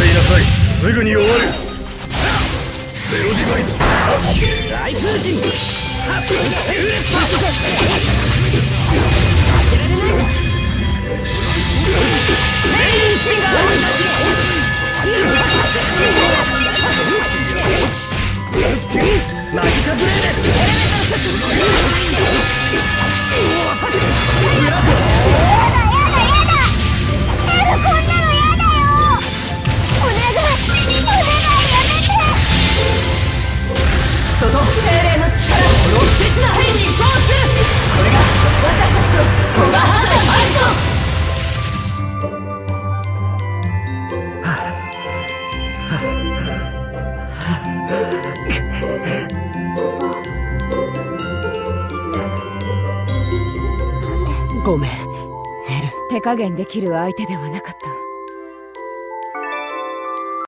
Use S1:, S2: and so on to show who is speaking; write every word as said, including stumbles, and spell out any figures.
S1: いなさい。すぐに終わる。ゼロディバイド。大風神。はっ。メインスピンガー。マジカブレード。人と精霊の力、この切な変に移行する。これが私たちのコガハートファイト。ごめん、エル。手加減できる相手ではなかった。